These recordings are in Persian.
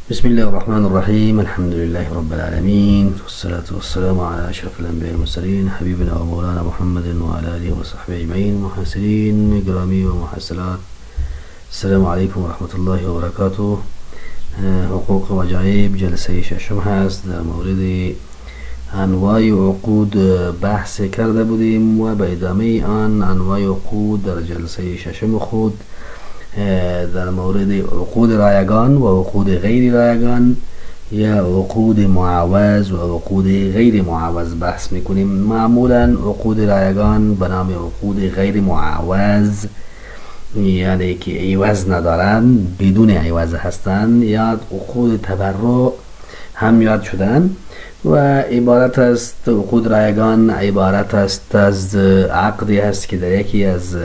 بسم الله الرحمن الرحيم. الحمد لله رب العالمين، والصلاة والسلام على أشرف الأنبياء والمرسلين، حبيبنا ومولانا محمد وعلى آله وصحبه أجمعين. محسنين إكرامي ومحسنات، السلام عليكم ورحمة الله وبركاته. حقوق وجایب جلسه ششم هست. در مورد انواع عقود بحث کرده بودیم و به ادامه آن انواع عقود در جلسه ششم خود در مورد عقود رایگان و عقود غیر رایگان یا عقود معوض و عقود غیر معوض بحث میکنیم. معمولا عقود رایگان به نام عقود غیر معوض، یعنی که عوض ندارن، بدون عوض هستند، یا عقود تبرع هم یاد شدن و عبارت است. عقود رایگان عبارت است از عقدی است که در یکی از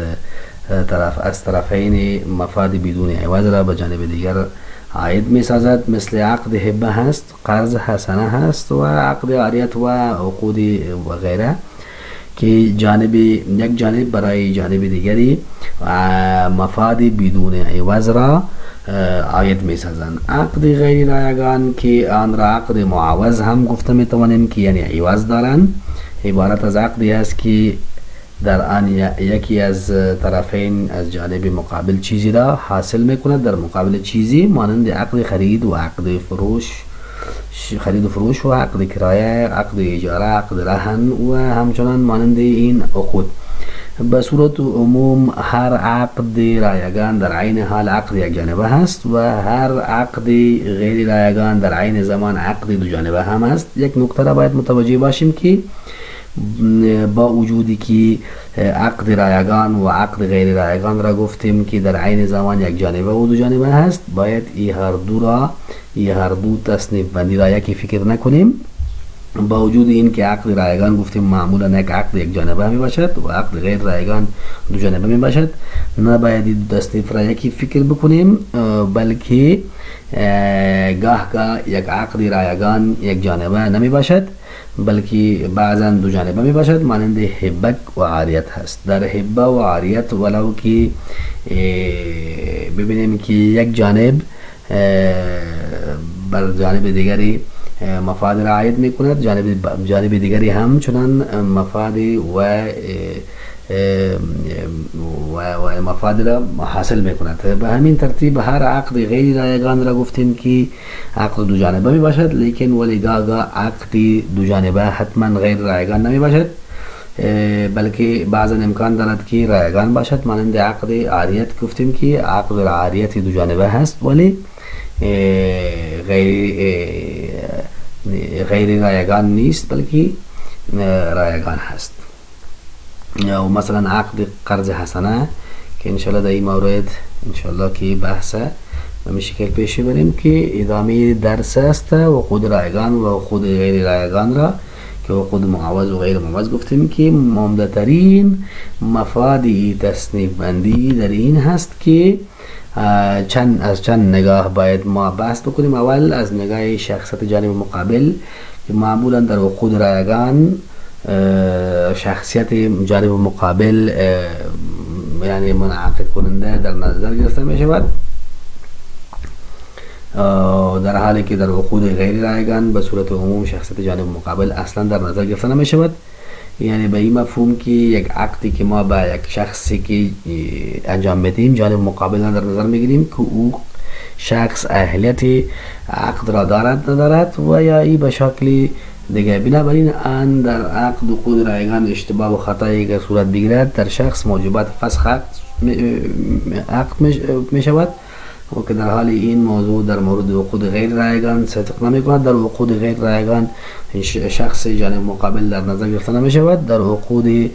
طرفین مفاد بدون عوض را به جانب دیگر عاید می سازد، مثل عقد هبه هست، قرض حسنه هست و عقد عاریت و عقود و غیره که یک جانب برای جانب دیگری مفاد بدون عوض را عاید می سازند. عقد غیر رایگان که آن را عقد معوض هم گفته می توانیم که یعنی عوض دارند، عبارت از عقدی است که در آن یکی از طرفین از جانب مقابل چیزی را حاصل می کند در مقابل چیزی، مانند عقد خرید و عقد فروش و عقد کرایه، عقد اجاره، عقد رهن و همچنان مانند این عقود. به صورت عموم هر عقد رایگان در عین حال عقد یک جانبه هست و هر عقد غیر رایگان در عین زمان عقد دو جانبه هم است. یک نکته را باید متوجه باشیم که با وجودی که عقد رایگان و عقد غیر رایگان را گفتیم که در عین زمان یک جانبه و دو جانبه هست، باید این هر دو تصنیف بندی را یکی فکر نکنیم. با وجود این که عقد رایگان گفتیم معمولا یک عقد یک جانبه می باشد و عقد غیر رایگان دو جانبه می باشد، نباید این دو تصنیف را یکی فکر بکنیم، بلکه گاه یک عقد رایگان یک جانبه نمی باشد بلکه بعضا دو جانبه می باشد، مانند هبه و عاریت هست. در هبه و عاریت ولو که ببینیم که یک جانب بر جانب دیگری مفاد را عاید می کند، جانب دیگری هم چنان مفاد و مفاد را حاصل می کند. به همین ترتیب هر عقد غیر رایگان را گفتیم که عقد دو جانبه می باشد، لیکن ولی گاه عقد دو جانبه حتما غیر رایگان نمی باشد، بلکه بعضا امکان دارد که رایگان باشد، مانند عقد عاریت گفتیم که عقد عاریت دو جانبه هست ولی غیر رایگان نیست بلکه رایگان هست. و مثلا عقد قرض حسنه که انشالله در این مورد انشالله که بحث به شکل پیش بریم که ادامه درس است. عقود رایگان و عقود غیر رایگان را که عقود معوض و غیر معوض گفتیم که عمده ترین مفاد تصنیف بندی در این هست که از چند نگاه باید ما بحث بکنیم. اول از نگاه شخصیت جانب مقابل که معمولا در عقود رایگان شخصیت جانب مقابل یعنی منعقد کننده در نظر گرفته می شود، در حالی که در عقود غیر رایگان به صورت عموم شخصیت جانب مقابل اصلا در نظر گرفته نمی شود. یعنی به این مفهوم که یک عقدی که ما با یک شخصی که انجام بدیم جانب مقابل در نظر میگیریم که او شخص اهلیت عقد را دارد ندارد و یا ای به شکل دیگه. بنابراین آن در عقد عقود رایگان اشتباه و خطایی که صورت بگیرد در شخص موجبات فسخ عقد می شود و که در حال این موضوع در مورد عقود غیر رایگان صدق نمی کند. در عقود غیر رایگان شخص جانب مقابل در نظر گرفته نمی شود، در عقود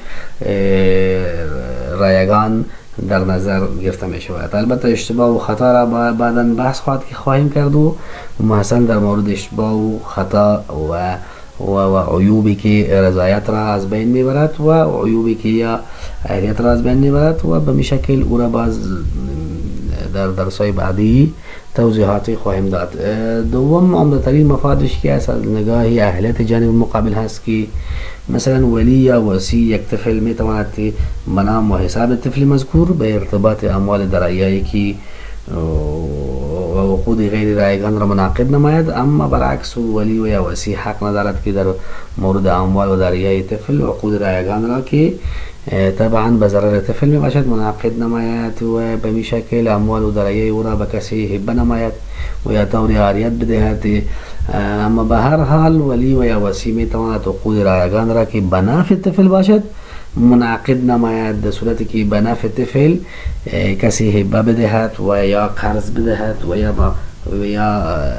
رایگان در نظر گرفته می شود. البته اشتباه و خطا را بعدا بحث خواهیم کرد و محسن در مورد اشتباه و خطا و عیوبی که رضایت را از بین میبرد و عیوبی که یا اهلیت را از بین میبرد و به می شکل او را باز در درسای بعدی توضیحاتی خواهیم داد. دوم عمده ترین مفادش که از نگاه اهلیت جانب مقابل هست که مثلا ولی یا وصی یک طفل می تواند به نام و حساب طفل مذکور به ارتباط اموال درعیه‌ای که و عقود غیر رایگان را منعقد نماید، اما برعکس ولی و یا وصی حق ندارد که در مورد اموال و دریای طفل عقود رایگان را که طبعا به ضرر طفل می باشد منعقد نماید و به می شکل اموال و دریای او را به کسی هبه نماید و یا طور عاریت بدهد. اما به هر حال ولی و یا وصی می تواند عقود رایگان را که به نفع طفل باشد منعقد نماید، در صورتی که به نفع طفل کسی هبه بدهد و یا قرض بدهد و یا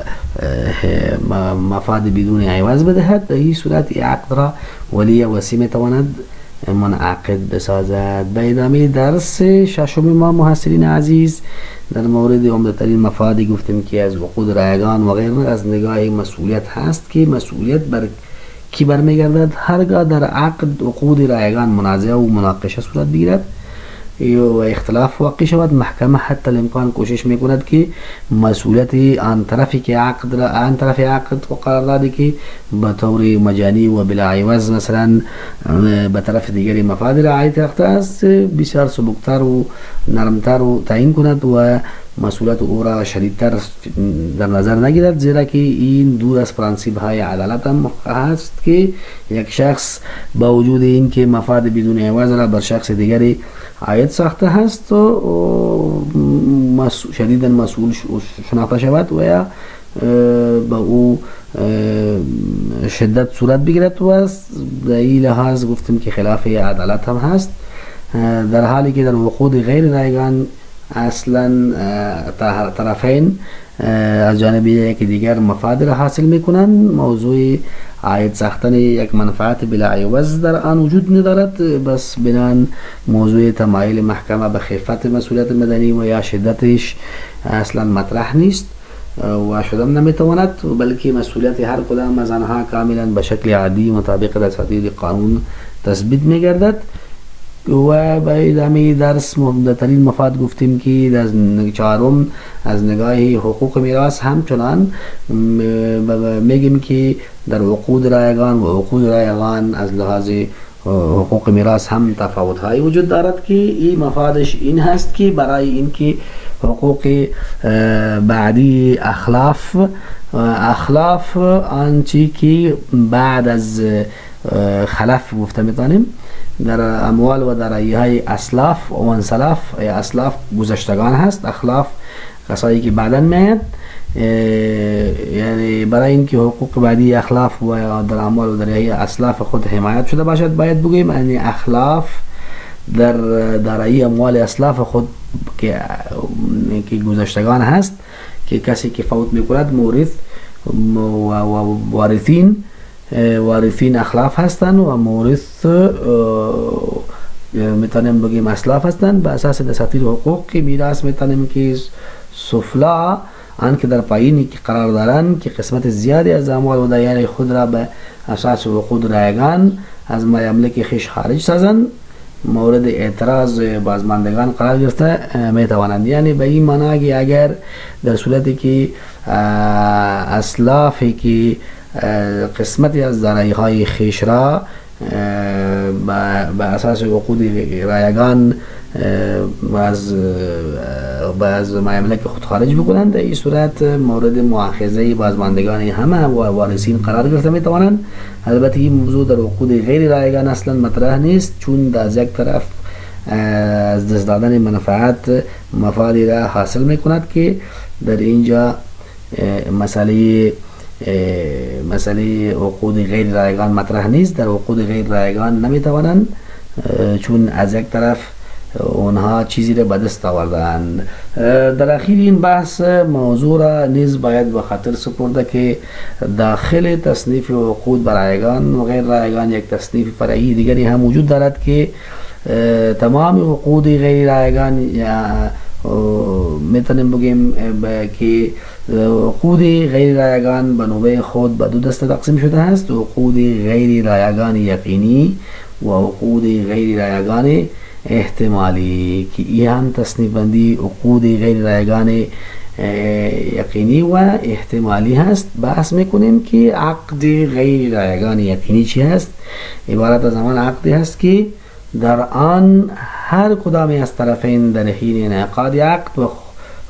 مفاد بدون عوض بدهد. در این صورت عقد را ولی وصی می تواند منعقد بسازد. به ادامه درس ششم ما محصلین عزیز در مورد عمده‌ترین مفادی گفتیم که از عقود رایگان و غیره از نگاه مسئولیت هست که مسئولیت بر کی برمیگردد؟ هرگاه در عقد عقود رایگان منازعه و مناقشه صورت بگیرد و اختلاف واقع شود، محکمه حتی الامکان کوشش میکند که مسئولیت آن طرف عقد و قراردادی که به طور مجانی و بلا عوض مثلا به طرف دیگری مفاد رعایت یافته است بسیار سبکتر و نرمتر و تعیین کند و مسئولیت او را شدیدتر در نظر نگیرد، زیرا که این دور از پرانسیب های عدالت هم هست که یک شخص با وجود این که مفاد بدون عوض را بر شخص دیگری عاید ساخته هست و شدیدا مسئول شناخته شود و یا با او شدت صورت بگیرد و در این لحاظ گفتیم که خلاف عدالت هم هست، در حالی که در عقود غیر رایگان اصلا طرفین از جانب یکی دیگر مفاد را حاصل میکنند. موضوع عاید ساختن یک منفعت بلا عوض در آن وجود ندارد، بس بنان موضوع تمایل محکمه به خفت مسئولیت مدنی و یا شدتش اصلا مطرح نیست و شدم نمیتواند، بلکه مسئولیت هر کدام از آنها کاملا به شکل عادی مطابق اساتید قانون تثبیت میگردد. و به ادامه درس مهمترین مفاد گفتیم که از چهارم از نگاه حقوق میراث همچنان میگیم که در عقود رایگان و عقود رایگان از لحاظ حقوق میراث هم تفاوت های وجود دارد که این مفادش این هست که برای اینکه حقوق بعدی اخلاف آنچه که بعد از خلف گفته میتونیم در اموال و درایی های اسلاف و انسلاف، اسلاف گذشتگان هست، اخلاف کسایی که بعداً میاد، یعنی برای اینکه حقوق بعدی اخلاف و در اموال و درایی اسلاف خود حمایت شده باشد باید بگوییم یعنی اخلاف در درایی اموال اسلاف خود که گذشتگان هست که کسی که فوت میکند مورث و وارثین اخلاف هستند و مورث میتونیم بگیم اسلاف هستند. به اساس دساتیر حقوق که میراث میتونیم که سفلا آن که در پایینی که قرار دارند که قسمت زیادی از اموال و دریای خود را به اساس عقود رایگان از مملکت خویش خارج سازند مورد اعتراض بازماندگان قرار گرفته میتوانند. یعنی به این معنی که اگر در صورتی که اسلافی که قسمتی از دارایی های خویش را به اساس عقود رایگان از مملکت خود خارج بکنند، در این صورت مورد مؤاخذه بازماندگان همه و وارثین قرار گرفته میتوانند. البته این موضوع در عقود غیر رایگان اصلا مطرح نیست، چون از یک طرف از دست دادن منفعت مفادی را حاصل میکند که در اینجا مسئله عقود غیر رایگان مطرح نیست. در عقود غیر رایگان نمیتوانند چون از یک طرف اونها چیزی را به دست آوردند. در اخیر این بحث موضوع را نیز باید به خاطر سپرده که داخل تصنیف عقود بر رایگان و غیر رایگان یک تصنیف فرعی دیگری هم وجود دارد که تمام عقود غیر رایگان میتونیم بگیم که عقود غیر رایگان به نوبه خود به دو دسته تقسیم شده است: عقود غیر رایگان یقینی و عقود غیر رایگان احتمالی، که این هم تصنیف بندی عقود غیر رایگان یقینی و احتمالی هست. بحث میکنیم که عقد غیر رایگان یقینی چی هست؟ عبارت از همان عقدی هست که در آن هر کدام از طرفین در حین انعقاد عقد و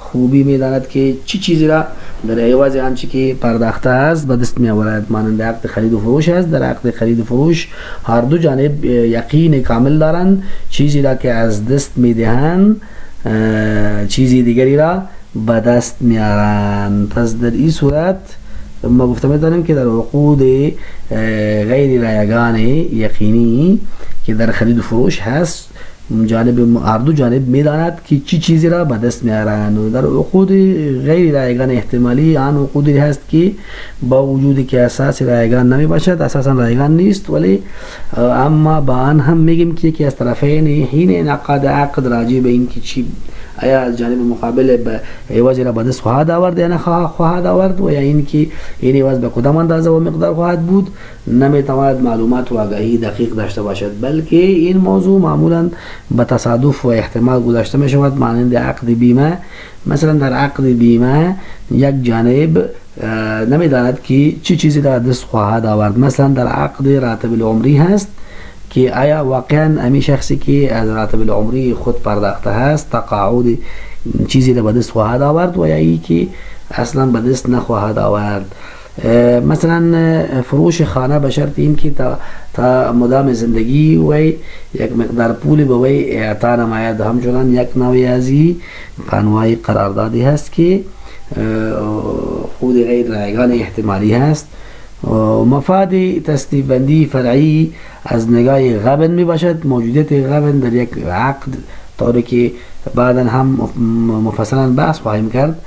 خوبی میداند که چی چیزی را در عوض آنچه که پرداخته است به دست می آورد. مانند عقد خرید و فروش است. در عقد خرید و فروش هر دو جانب یقین کامل دارند چیزی را که از دست می دهند چیزی دیگری را به دست می آورند. پس در این صورت ما گفتم داریم که در عقود غیر رایگان یقینی که در خرید و فروش هست هر دو جانب میداند که چی چیزی را به دست میارند. و در عقود غیر رایگان احتمالی آن عقودی هست که با وجودی که اساس رایگان نمی باشد، اساسا رایگان نیست، ولی اما با آن هم میگیم که یکی از طرفین حین انعقاد عقد راجع به این که چی آیا از جانب مقابل به عوض را به دست خواهد آورد یا نه خواهد آورد و یا این که این عوض به کدام اندازه و مقدار خواهد بود نمیتواند معلومات و آگاهی دقیق داشته باشد، بلکه این موضوع معمولا به تصادف و احتمال گذاشته می شود. مانند عقد بیمه، مثلا در عقد بیمه یک جانب نمیداند که چی چیزی را دست خواهد آورد. مثلا در عقد راتب العمری هست که آیا واقعا امی شخصی که از راتب العمری خود پرداخته هست تقاعد چیزی را به دست خواهد آورد و یا ای که اصلا به دست نخواهد آورد. مثلا فروش خانه به شرط این که تا مدام زندگی و یک مقدار پول به وی اعطا نماید. همچنان یک نوعی از انواع قراردادی هست که خود غیر رایگان احتمالی هست. مفاد تصنیف بندی فرعی از نگاه غبن می باشد. موجودیت غبن در یک عقد طوری که بعدا هم مفصلا بحث خواهیم کرد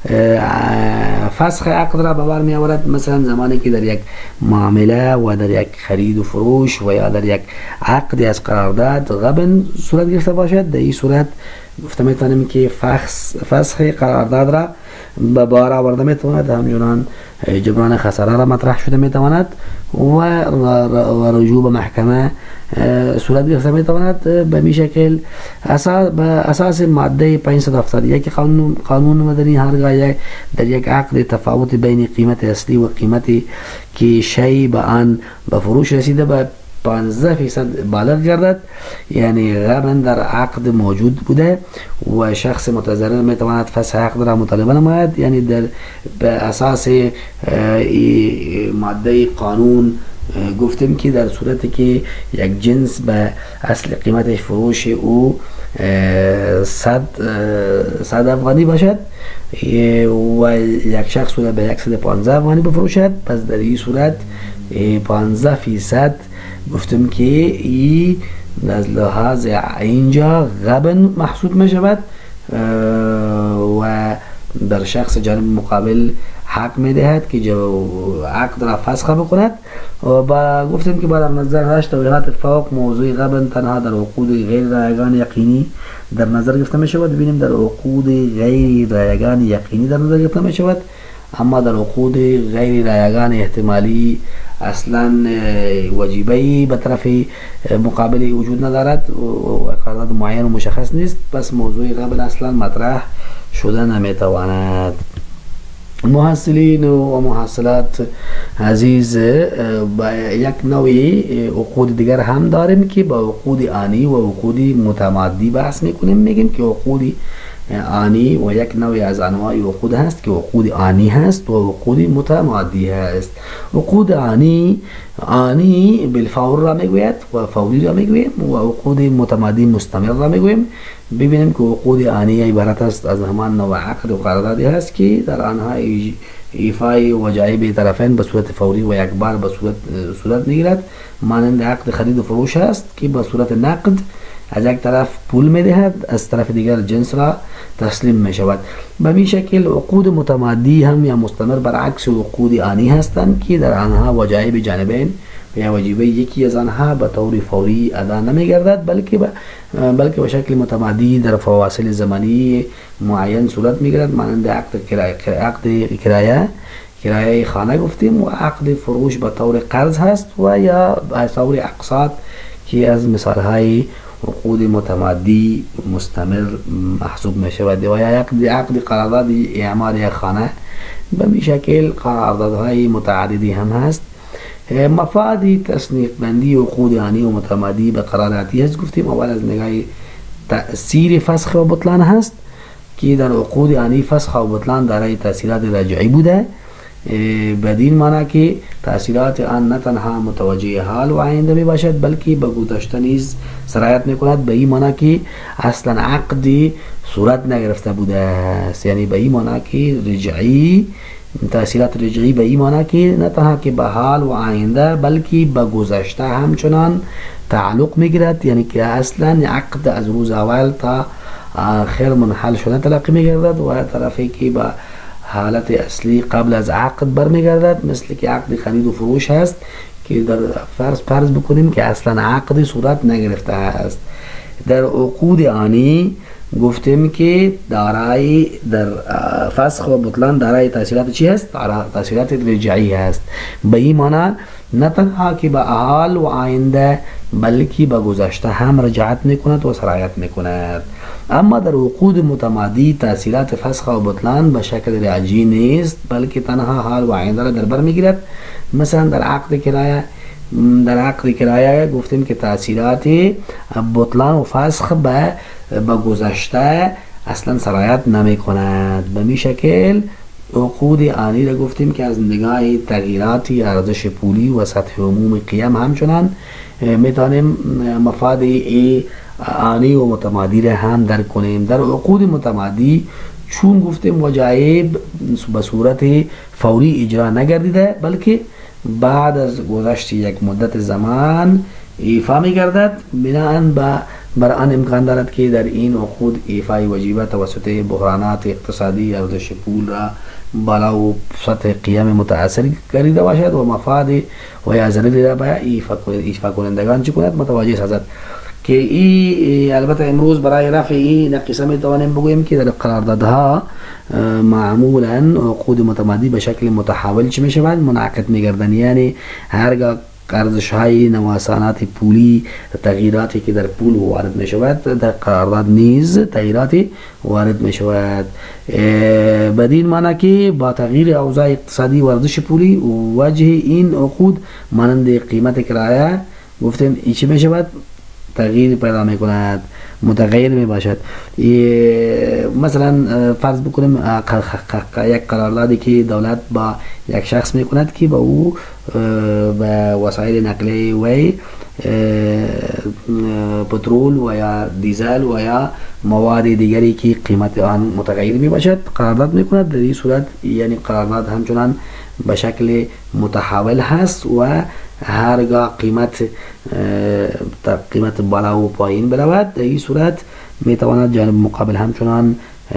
فسخ عقد را به بار می آورد. مثلا زمانی که در یک معامله و در یک خرید و فروش و یا در یک عقد از قرارداد غبن صورت گرفته باشد، در این صورت گفته می توانیم که فسخ قرارداد را به بار آورده می تواند، همچنان جبران خساره را مطرح شده می تواند و رجوع به محکمه صورت گرفته می تواند. به می شکل به اساس ماده 571 قانون مدنی هرگاه در یک عقد تفاوت بین قیمت اصلی و قیمتی که شی به آن به فروش رسیده به 15% بالغ گردد، یعنی غبن در عقد موجود بوده و شخص متضرر میتواند فسخ عقد را مطالبه نماید. یعنی به اساس ماده قانون گفتیم که در صورتی که یک جنس به اصل قیمتش فروش او 100 افغانی باشد و یک شخص را به 115 افغانی بفروشد، پس در این صورت 15% گفتم که این از لحاظ اینجا غبن محسوب می شود و در شخص جانب مقابل حق می دهد که عقد را فسخ بکند. و گفتیم که بعد نظر هشت توضیحات فوق موضوع غبن تنها در عقود غیر رایگان یقینی در نظر گرفته می شود. ببینیم در عقود غیر رایگان یقینی در نظر گرفته می شود، اما در عقود غیر رایگان احتمالی اصلا وجیبه‌ای به طرف مقابل وجود ندارد و قرارداد معین و مشخص نیست، پس موضوع قبل اصلا مطرح شده نمیتواند. محصلین و محصلات عزیز، با یک نوعی عقود دیگر هم داریم که با عقود آنی و عقود متمادی بحث میکنیم. میگیم که عقود آنی و یک نوعی از انواع عقود هست که عقود آنی هست و عقود متمادی هست. عقود آنی بالفور را میگوید و فوری را میگویم و عقود متمادی مستمر را میگویم. ببینیم که عقود آنی عبارت است از همان نوع عقد و قراردادی هست که در آنها ایفای وجایب طرفین به صورت فوری و یک بار به صورت میگیرد. مانند عقد خرید و فروش است که به صورت نقد از یک طرف پول میدهد، از طرف دیگر جنس را تسلیم می شود. به این شکل عقود متمادی هم یا مستمر برعکس عقود آنی هستند که در آنها وجایب جانبین یا وجیبه یکی از آنها به طور فوری ادا نمی گردد، بلکه به شکل متمادی در فواصل زمانی معین صورت می گیرد. مانند عقد کرایه خانه گفتیم و عقد فروش به طور قرض هست و یا به طور اقساط که از مثال های عقود متمادی مستمر محسوب می شود. و یا عقد قرارداد اعمال یک خانه به این شکل قراردادهای متعددی هم هست. مفاد تصنیف بندی عقود آنی و متمادی به قراردادی هست. گفتیم اول از نگاه تأثیر فسخ و بطلان هست که در عقود آنی فسخ و بطلان دارای تأثیرات رجعی بوده، بدین معنی که تأثیرات آن نه تنها متوجه حال و آینده می باشد بلکه به گذشته نیز سرایت می کند. به این معنی که اصلا عقدی صورت نگرفته بوده است، یعنی به این معنی که رجعی، تأثیرات رجعی به این معنی که نه تنها که به حال و آینده بلکه به گذشته همچنان تعلق می گیرد، یعنی که اصلا عقد از روز اول تا آخر منحل شده تلقی می گردد و طرفی که به حالت اصلی قبل از عقد برمیگردد، مثل که عقد خرید و فروش هست که در فرض بکنیم که اصلا عقد صورت نگرفته است. در عقود آنی گفتیم که دارای در فسخ و بطلان دارای تأثیرات چی هست؟ تأثیرات رجعی هست. به این معنی نه تنها که به حال و آینده بلکه به گذشته هم رجعت میکند و سرایت میکند. اما در عقود متمادی تأثیرات فسخ و بطلان به شکل رجعی نیست بلکه تنها حال و آینده را در بر میگیرد. مثلا در عقد کرایه گفتیم که تأثیرات بطلان و فسخ به گذشته اصلا سرایت نمی کند. به می شکل عقود آنی را گفتیم که از نگاه تغییراتی ارزش پولی و سطح عموم قیم همچنان میتونیم مفاد آنی و متمادی را هم درک کنیم. در عقود متمادی چون گفتیم وجایب به صورت فوری اجرا نگردیده بلکه بعد از گذشت یک مدت زمان ایفا می گردد، بناهن بر آن امکان دارد که در این عقود ایفای وجیبه توسط بحرانات اقتصادی ارزش پول را بالا و سطح قیم متاثر گردیده باشد و مفاد و یا ضرری را به ایفا کنندگان چی کند متوجه سازد. که البته امروز برای رفع این نقیصه می توانیم بگوییم که در قراردادها معمولا عقود متمادی به شکل متحول چی می شود؟ منعقد می گردن، یعنی هرگاه ارزش های نوسانات پولی تغییراتی که در پول وارد می شود در قرارداد نیز تغییراتی وارد می شود. بدین معنی که با تغییر اوضاع اقتصادی و ارزش پولی وجه این عقود مانند قیمت کرایه گفتیم چی می شود؟ تغییر پیدا می کند، متغیر می باشد. مثلا فرض بکنیم یک قراردادی که دولت با یک شخص می کند که با او به وسایل نقلیه وی پترول و یا دیزل و یا مواد دیگری که قیمت آن متغیر می باشد قرارداد می کند. در این صورت یعنی قرارداد همچنان به شکل متحول هست و هرگاه قیمت بالا و پایین برود در این صورت می تواند جانب مقابل همچنان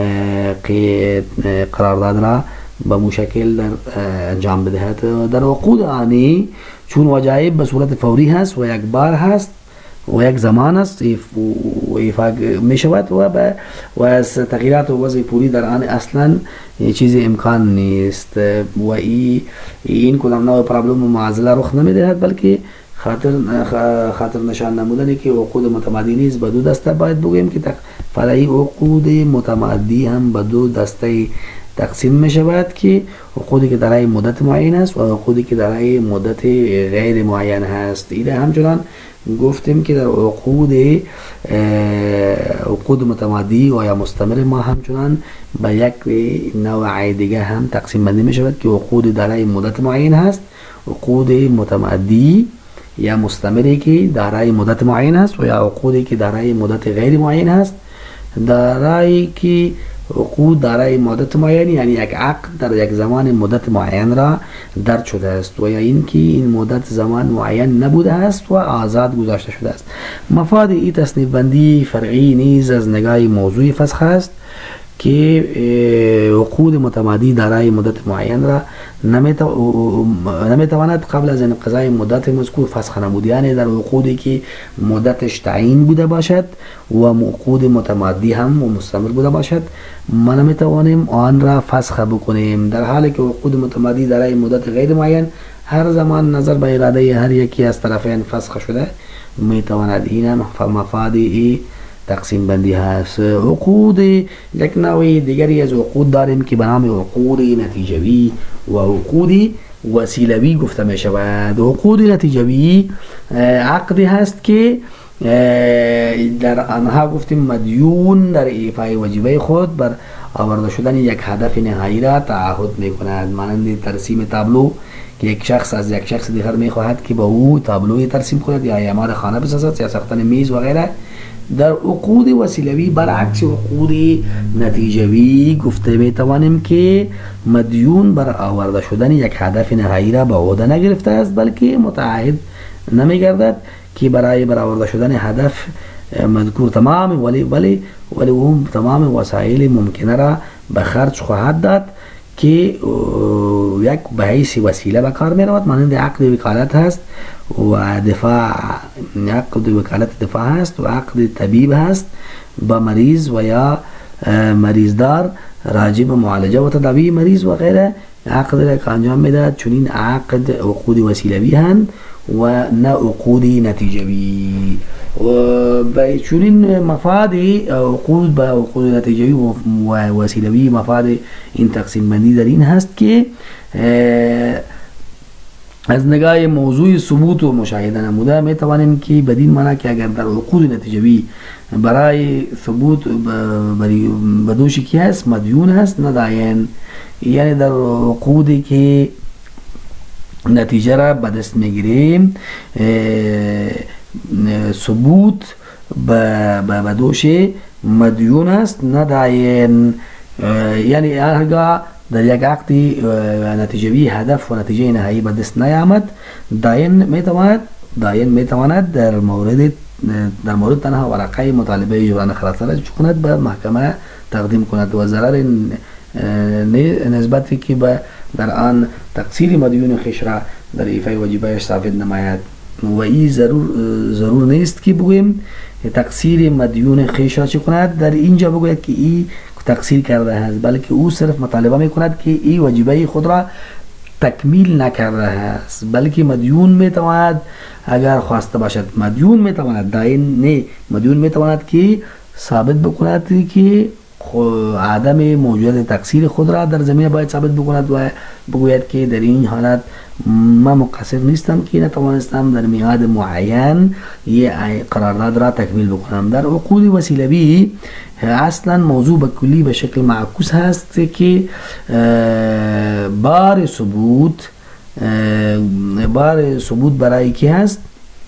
قرارداد را به مشکل در انجام بدهد. در عقود آنی چون وجایب به صورت فوری هست و یک بار هست و یک زمان است ایفا می شود و از تغییرات و وضع پولی در آن اصلا چیزی امکان نیست و این کدام نوع پرابلم و معضله رخ نمی دهد بلکه خاطر نشان نمودنی که عقود متمادی نیز به دو دسته باید بگوییم که فرعی عقود متمادی هم به دو دسته تقسیم می شود که عقودی که دارای مدت معین است و عقودی که دارای مدت غیر معین هست. ایده همچنان گفتیم که در عقود متمادی و یا مستمر ما همچنان به یک نوع دیگه هم تقسیم بندی می شود که عقود دارای مدت معین هست، عقود متمادی یا مستمری که دارای مدت معین است و یا عقودی که دارای مدت غیر معین هست. دارای که عقود دارای مدت معین یعنی یک عقد در یک زمان مدت معین را درج شده است و یا اینکه این مدت زمان معین نبوده است و آزاد گذاشته شده است. مفاد این تصنیف بندی فرعی نیز از نگاه موضوع فسخ است که عقود متمادی دارای مدت معین را نمیتواند قبل از انقضای مدت مذکور فسخ نمود، یعنی در عقودی که مدتش تعیین بوده باشد و عقود متمادی هم و مستمر بوده باشد ما نمیتوانیم آن را فسخ بکنیم، در حالی که عقود متمادی دارای مدت غیر معین هر زمان نظر به اراده هر یکی از طرفین فسخ شده میتواند. این هم مفاد تقسیم بندی هست. عقود یک نوع دیگری از عقود داریم که به نام عقود نتیجوی و عقود وسیلوی گفته می شود. عقود نتیجوی عقدی هست که در آنها گفتیم مدیون در ایفای وجیبه خود بر آورده شدن یک هدف نهایی را تعهد میکند، مانند ترسیم تابلو که یک شخص از یک شخص دیگر میخواهد که با او تابلوی ترسیم کند یا اعمار خانه بسازد یا ساختن میز و غیره. در عقود وسیلوی برعکس عقود نتیجوی گفته میتوانیم که مدیون بر آورده شدن یک هدف نهایی را به عهده نگرفته است، بلکه متعهد نمیگردد که برای برآورده شدن هدف مذکور تمام ولی او تمام وسایل ممکنه را به خرج خواهد داد که یک به حیث وسیله به کار می رود، مانند عقد وکالت هست و دفاع، عقد وکالت دفاع هست و عقد طبیب هست با مریض و یا مریضدار راجع به معالجه و تداوی مریض و غیره. عقد را که انجام میدهد چنین عقد عقود وسیلوی هست و نه عقود نتیجوی. و به چنین مفاد عقود به عقود نتیجوی و وسیلوی مفاد این تقسیم بندی در این هست که از نگاه موضوع ثبوت و مشاهده نموده می توانیم که بدین معنی که اگر در عقود نتیجوی برای ثبوت بدوشی که هست مدیون هست نه داین، یعنی در عقودی که نتیجه را به دست میگیریم ثبوت به دوش مدیون است نه داین، یعنی هرگاه در یک عقد نتیجوی هدف و نتیجه نهایی به دست نیامد داین میتواند در مورد تنها ورقه مطالبه جبران خلاصه را کند به محکمه تقدیم کند و ضرر نسبتی که در آن تقصیر مدیون خویش را در ایفای واجبایش ثابت نماید. و این ضرور نیست که بگوییم تقصیر مدیون خویش را چه کند، در اینجا بگوید که این تقصیر کرده است، بلکه او صرف مطالبه میکند که این واجبه خود را تکمیل نکرده است. بلکه مدیون میتواند اگر خواسته باشد مدیون میتواند داین نه مدیون میتواند که ثابت بکند که عدم موجودیت تقصیر خود را در زمینه باید ثابت بکند و بگوید که در این حالت من مقصر نیستم که نتوانستم در میعاد معین یه قرارداد را تکمیل بکنم. در عقود وسیلوی اصلا موضوع به کلی به شکل معکوس هست که بار ثبوت برای کی هست؟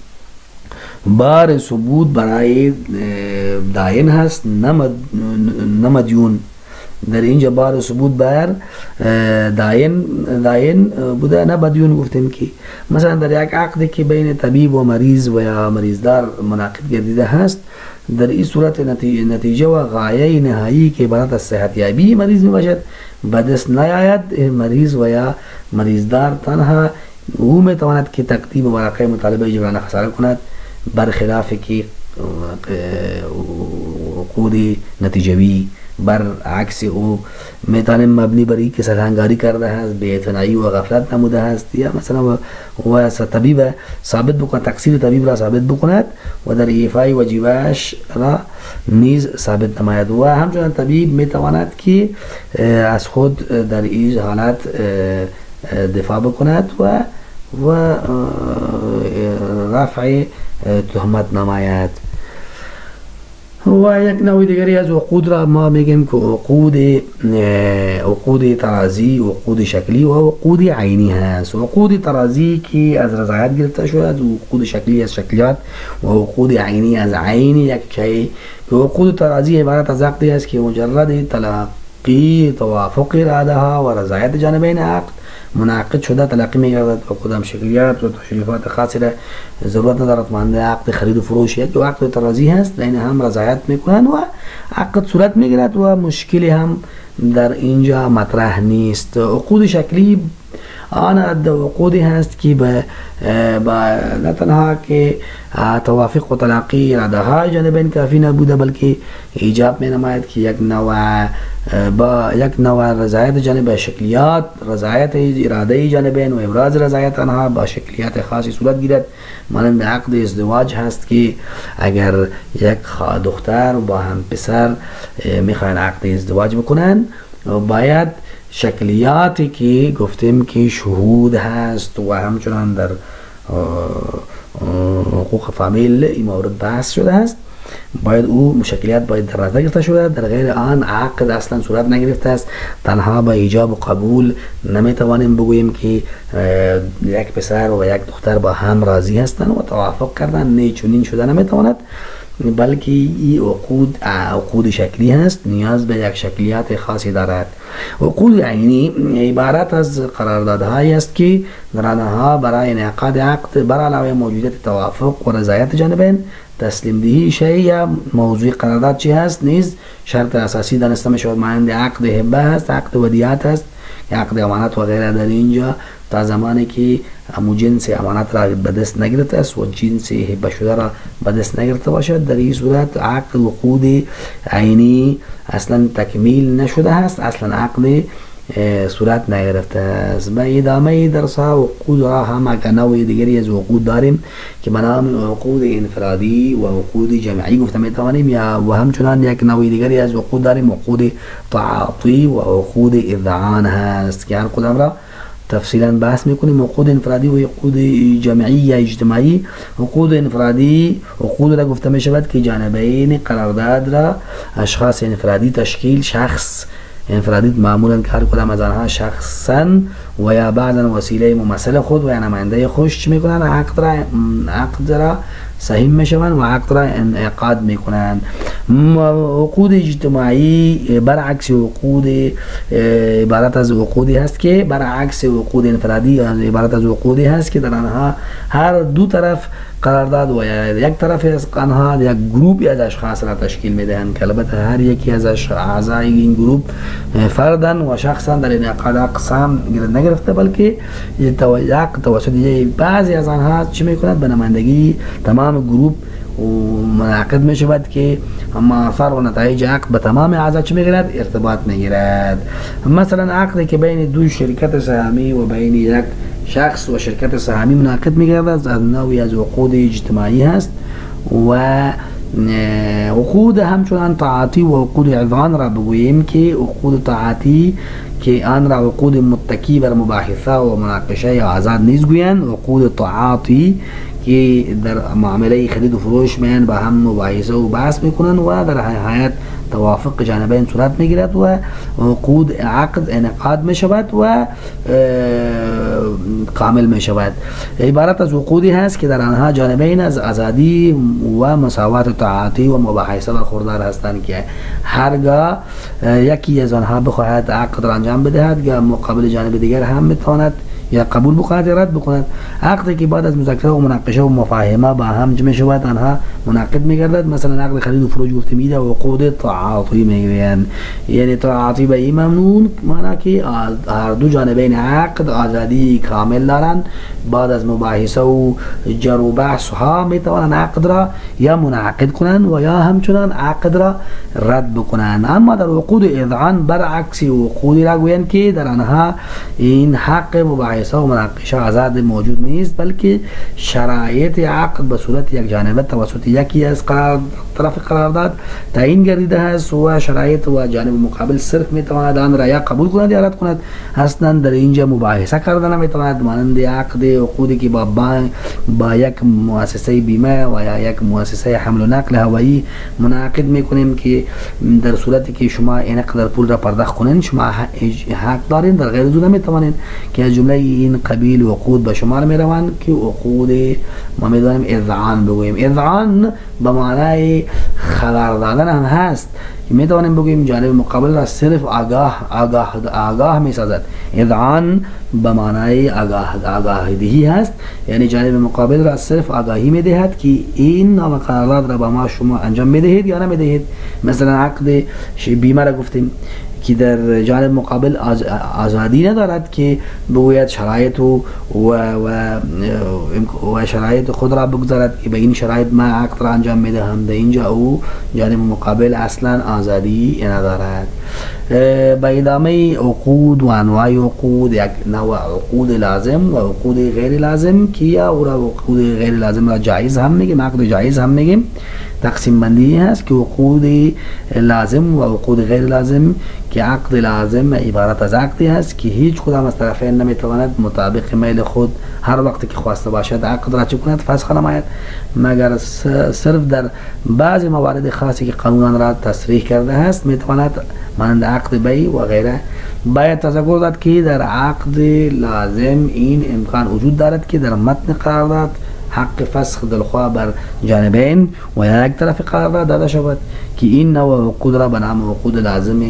بار ثبوت برای داین هست نه مدیون. در اینجا بار ثبوت بر داین بوده نه مدیون. گفتیم که مثلا در یک عقدی که بین طبیب و مریض و یا مریضدار منعقد گردیده هست، در این صورت نتیجه و غایه نهایی که عبارت از صحتیابی مریض می باشد به دست نیاید، مریض و یا مریضدار تنها او می تواند که تقدیم ورقه مطالبه جبران خساره کند، برخلاف که عقود نتیجوی بر عکس او میتونیم مبنی بر این که سرهنگاری کرده است، بی‌اعتنایی و غفلت نموده است، یا مثلا و طبیب ثابت بکند تقصیر طبیب را ثابت بکند و در ایفای واجبش را نیز ثابت نماید. و همچنین طبیب میتواند که از خود در این حالت دفاع بکند و رفع تهمت نماید. و یک نوع دیگری از عقود را ما میگیم که عقود ترازی، عقود شکلی و عقود عینی هست. عقود ترازی که از رضایت گرفته شده، عقود شکلی از شکلیات و عقود عینی از عین یک شیء. عقود ترازی عبارت از عقدی است که مجرد تلقی توافق اراده ها و رضایت جانبین عقد منعقد شده تلقی میگردد. عقود هم شکلیات و تشریفات خاصی را ضرورت ندارد، مانند عقد خرید و فروش یک عقد ترازی هست، این هم رضایت میکنند و عقد صورت میگیرد و مشکلی هم در اینجا مطرح نیست. عقود شکلی آن عقودی هست که نه تنها که توافق و تلقی اراده های جانبین کافی نبوده، بلکه ایجاب می نماید که یک نوع رضایت جانب شکلیات، رضایت اراده جانبین و ابراز رضایت آنها با شکلیات خاصی صورت گیرد. مانند عقد ازدواج هست که اگر یک دختر با هم پسر میخواین عقد ازدواج بکنن، باید شکلیاتی که گفتیم که شهود هست و همچنان در حقوق فامیل این مورد بحث شده است، باید او مشکلیت باید در نظر گرفته شده. در غیر آن عقد اصلا صورت نگرفته است. تنها با ایجاب و قبول نمیتوانیم بگوییم که یک پسر و یک دختر با هم راضی هستند و توافق کردن. نه، چنین شده نمیتواند، بلکه این عقود شکلی هست، نیاز به یک شکلیات خاصی دارد. عقود عینی عبارت از قراردادهایی است که در آنها برای انعقاد عقد بر علاوه موجودیت توافق و رضایت جانبین تسلیم دهی شیء یا موضوع قرارداد چی هست نیز شرط اساسی دانسته می شود. مانند عقد هبه هست، عقد ودیعت هست، عقد امانت و غیره. در اینجا تا زمانی که همون جنس امانت را به دست نگرفته است و جنس هبه شده را به دست نگرفته باشد، در این صورت عقد عقود عینی اصلا تکمیل نشده است، اصلا عقد صورت نگرفته است. به ادامه درس ها عقود را هم که نوع دیگری از عقود داریم که به نام عقود انفرادی و عقود جمعی گفته می توانیم، یا و همچنان یک نوع دیگری از عقود داریم عقود تعاطی و عقود اذعان هست که هر کدام را تفصیلا بحث میکنیم. عقود انفرادی و عقود جمعی یا اجتماعی. عقود انفرادی عقود را گفته می شود که جانبین قرارداد را اشخاص انفرادی تشکیل شخص انفرادی معمولا که هر کدام از آنها شخصا و یا بعضا وسیله ممثل خود و یا نماینده خودش میکنن عقد را سهیم میشوند و عقد را انعقاد میکنند. عقود اجتماعی برعکس عقود عبارت از عقودی هست که برعکس عقود انفرادی عبارت از عقودی هست که در آنها هر دو طرف قرارداد و یک طرف از آنها یک گروهی از اشخاص را تشکیل میدهند که البته هر یکی از اعضای این گروه فردن و شخصا در انعقاد اقسام گرد نگرفته، بلکه یک توسط بعضی از آنها چی میکند به نمایندگی تمام گروه منعقد می شود که اما اثر و نتایج عقد به تمام اعضا چی میگیرد؟ ارتباط میگیرد. مثلا عقدی که بین دو شرکت سهامی و بین یک شخص و شرکت سهامی منعقد میگردد از نوعی از عقود اجتماعی هست. و عقود همچنان طاعتی و عقود اذعان را بگوییم که عقود طاعتی که آن را عقود متکی بر مباحثه و مناقشه یا آزاد نیز گویند. عقود طاعتی که در معامله خرید و فروش میان با هم مباحثه و بحث میکنن و در نهایت توافق جانبین صورت میگیرد و عقود عقد انعقاد میشود و کامل میشود. عبارت از عقودی هست که در آنها جانبین از آزادی و مساوات طاعتی و مباحثه برخوردار هستند که هرگاه یکی از آنها بخواهد عقد را انجام بدهد یا مقابل جانب دیگر هم میتواند یا قبول بکند یا رد بکند. عقدی که بعد از مذاکره و مناقشه و مفاهمه با هم جمع شود آنها منعقد میگردد. مثلا عقد خرید و فروش گفته میده و عقود تعاطی میگویند. یعنی تعاطی به این ممنون معنی که هر دو جانبین عقد آزادی کامل دارند، بعد از مباحثه و جر و بحث ها میتوانند عقد را یا منعقد کنند و یا همچنان عقد را رد بکنند. اما در عقود اذعان برعکس عقودی را گویند که در آنها این حق مباحثه و مناقشه آزاد موجود نیست، بلکه شرایط عقد به صورت یک جانبه توسط یکی از طرف قرارداد تعیین گردیده است و شرایط و جانب مقابل صرف میتواند آن را یا قبول کند یا رد کند. اصلا در اینجا مباحثه کردن نمیتواند، مانند عقد عقودی که با یک مؤسسه بیمه و یا یک مؤسسه حمل و نقل هوایی منعقد میکنیم که در صورتی که شما این قدر پول را پرداخت کنین شما حق دارین، در غیر ذو نمیتوانین، که از جمله این قبیل عقود به شمار میروند که عقود ما میدونیم اذعان بگوییم. اذعان به معنای خبر دادن هم هست، میتوانیم بگوییم جانب مقابل را صرف آگاه میسازد. اذعان به معنای آگاهی هست، یعنی جانب مقابل را صرف آگاهی میدهد که این نام قرارداد را به ما شما انجام میدهید یا نمیدهید. مثلا عقد بیمه را گفتیم که در جانب مقابل آزادی ندارد که بگوید شرایط و شرایط خود را بگذارد که به این شرایط ما عقد را انجام میدهم. در اینجا او جانب مقابل اصلا آزادی ندارد. به ادامه عقود و انواع عقود، یک نوع عقود لازم و عقود غیر لازم که یا عقود غیر لازم را جایز هم میگیم، عقد جایز هم میگیم. تقسیم بندی هست که عقود لازم و عقود غیر لازم که عقد لازم عبارت از عقدی است که هیچ کدام از طرفین نمیتواند مطابق میل خود هر وقتی که خواسته باشد عقد را چه کند فسخ نماید، مگر صرف در بعض موارد خاصی که قانون را تصریح کرده است میتواند، مانند عقد بیع و غیره. باید تذکر داد که در عقد لازم این امکان وجود دارد که در متن قرارداد حق فسخ دلخواه بر جانبین و یک طرف قرارداد داده شود که این نوع عقود را به نام عقود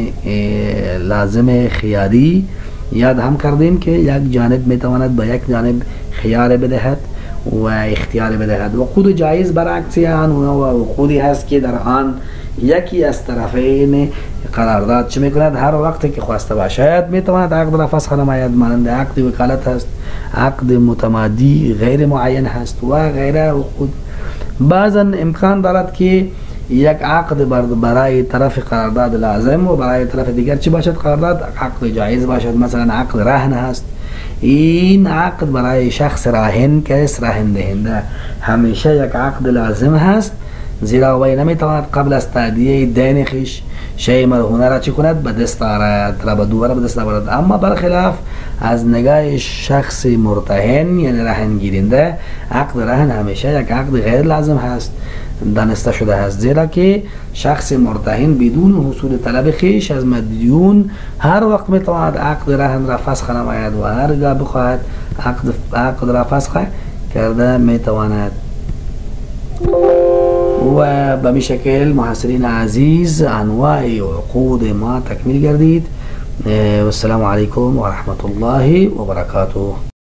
لازم خیاری یاد هم کردیم که یک جانب میتواند به یک جانب خیار بدهد و اختیار بدهد. عقود جایز برعکس آن و عقودی هست که در آن یکی از طرفین قرارداد چه میکند هر وقتی که خواسته باشد میتواند عقد را فسخ نماید، مانند عقد وکالت هست، عقد متمادی غیر معین هست و غیره عقود. بعضا امکان دارد که یک عقد برای طرف قرارداد لازم و برای طرف دیگر چی باشد قرارداد عقد جایز باشد، مثلا عقد رهن هست. این عقد برای شخص راهن که است رهن دهنده همیشه یک عقد لازم هست، زیرا وی نمیتواند قبل از تادیه دین خویش شیء مرهونه را چی کند به دست آورد را به دوباره به دست آورد. اما برخلاف از نگاه شخص مرتهن یعنی رهن گیرنده عقد رهن همیشه یک عقد غیر لازم هست دانسته شده است، زیرا که شخص مرتهن بدون حصول طلب خویش از مدیون هر وقت میتواند عقد رهن را فسخ نماید و هرگاه بخواهد عقد را فسخ کرده میتواند. و به می شکل محصلین عزیز انواع عقود ما تکمیل گردید. والسلام علیکم و رحمت الله و برکاته.